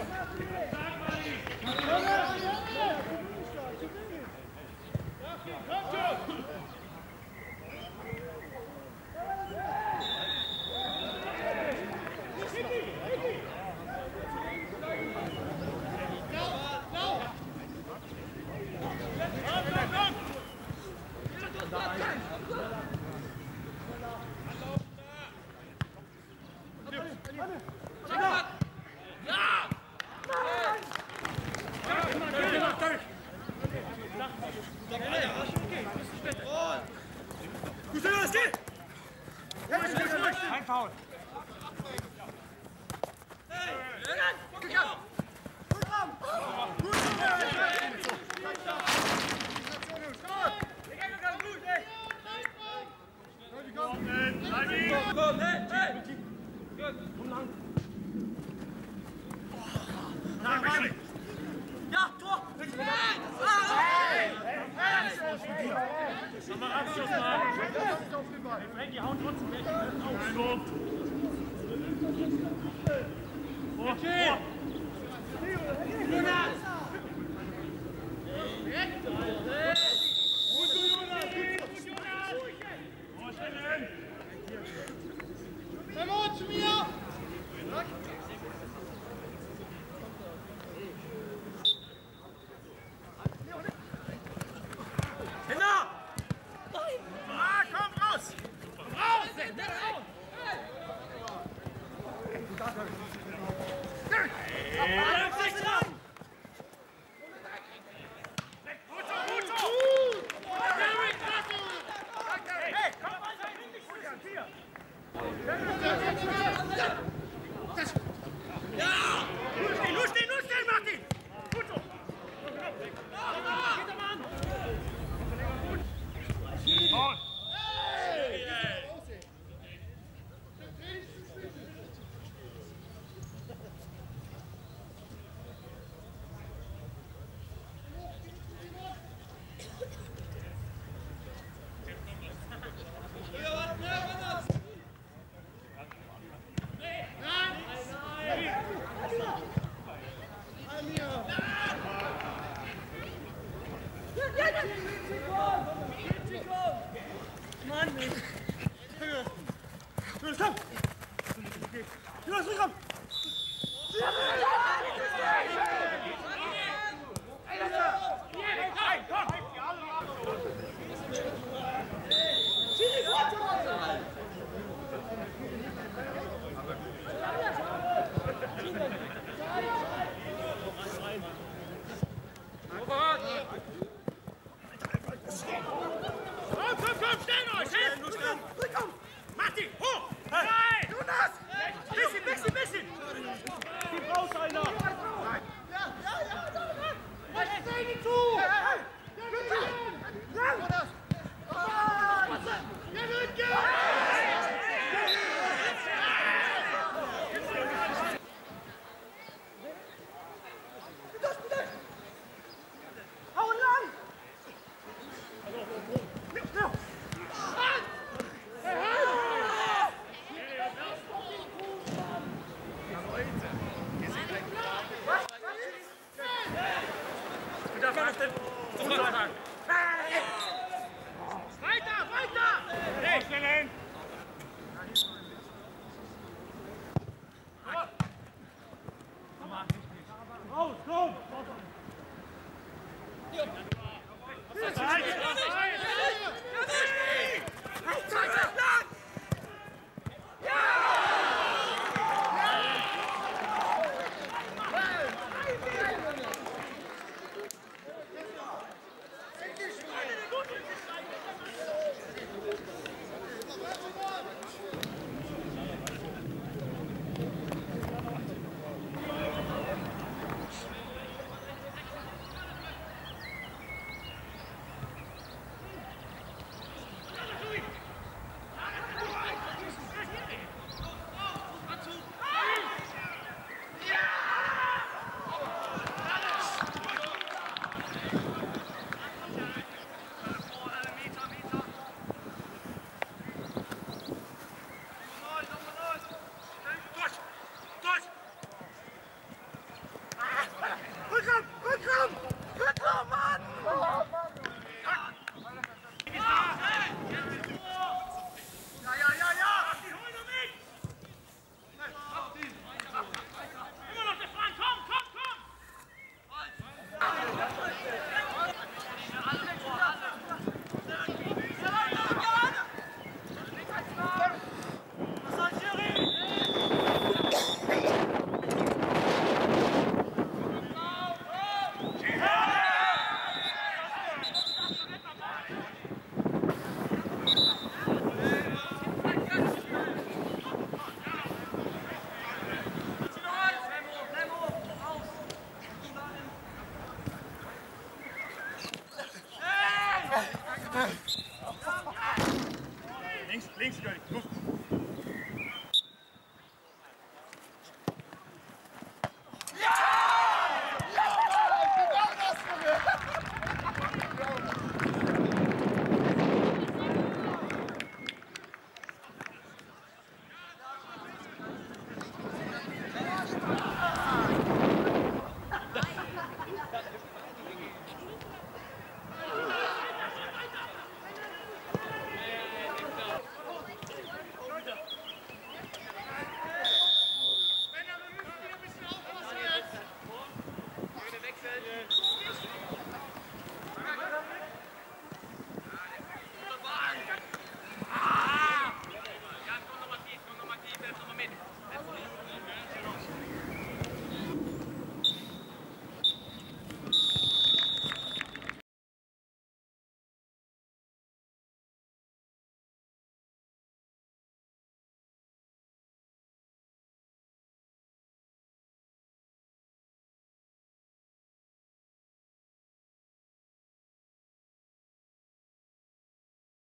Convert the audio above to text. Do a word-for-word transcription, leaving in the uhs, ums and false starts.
Ein Foul. Ja, Tor! Nochmal Abschluss machen. Frankie, hauen trotzdem weg. Auf. Vor, vor. Jonas! Gut, Jonas! Gut, Jonas! Vorstellen! Simon, zu mir! Kinder! Ah, komm raus! Raus! Gut so, gut so! Hey, komm mal, sei richtig gut, Jan, hier! Ja! Nur stehen, nur stehen, nur stehen, Martin! Gut so! Gut! Mann! Los, komm! Los, komm! Hey, komm! Komm, komm, komm, stellen euch! Hey, los, komm! Komm! Martin, hoch! Nein! Jonas! Bisschen, bisschen, bisschen! Gib raus, einer! Nein! Ja, ja, ja, ja! Was stell die zu? Hey, hey! Ja, Jonas! Ja, Lütke! Hau lang! Weiter, weiter! Hey, stellen! Raus, komm! Halt, halt!